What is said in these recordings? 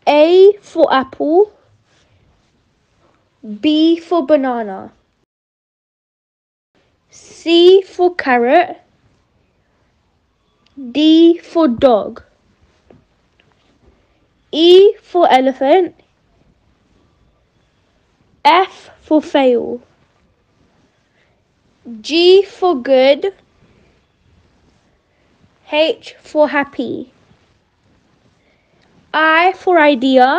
A for apple, B for banana, C for carrot, D for dog, E for elephant, F for fail, G for good, H for happy, I for idea,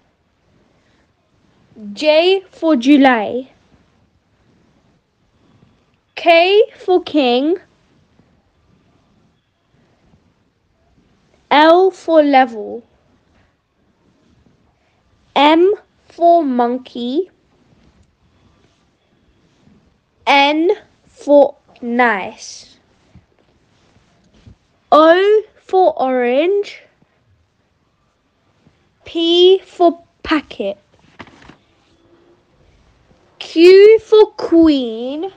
J for July, K for king, L for level, M for monkey, N for nice, O for orange, P for packet, Q for queen,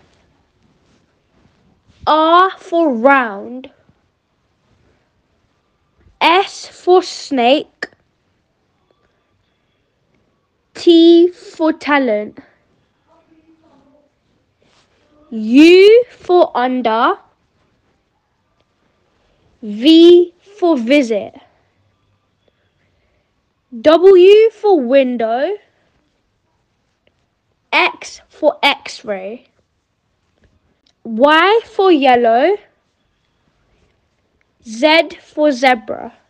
R for round, S for snake, T for talent, U for under, V for visit, W for window, X for X-ray, Y for yellow, Z for zebra.